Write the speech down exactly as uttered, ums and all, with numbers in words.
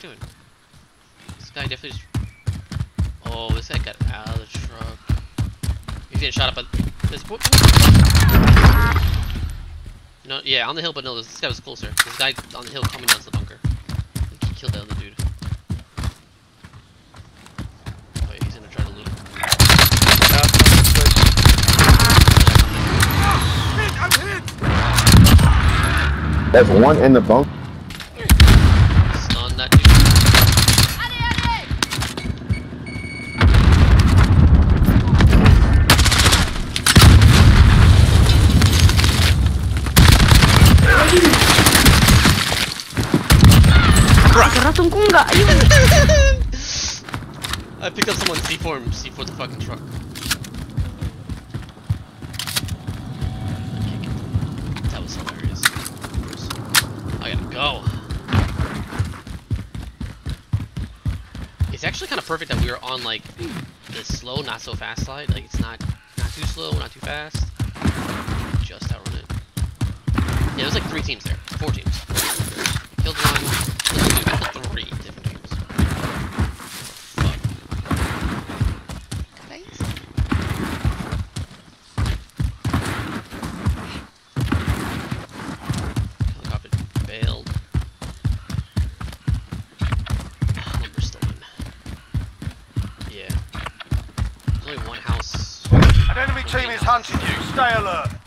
doing? This guy definitely just... Oh, this guy got out of the truck. He's getting shot up by this. No, yeah, on the hill, but no, this guy was closer. This guy on the hill coming down to the bunker. I think he killed the other dude. Oh yeah, he's gonna try to loot him. There's one in the bunk. Stun that dude. I picked up someone's C four and C four the fucking truck. That was hilarious. I gotta go. It's actually kind of perfect that we were on like the slow, not so fast side. Like it's not not too slow, not too fast. Just outrun it. Yeah, there's like three teams there. Four teams. Killed one. Killed three different teams. Fuck. Crazy. Helicopter failed. Lumber stolen. Yeah. There's only one house. An enemy team is hunting you. Stay alert.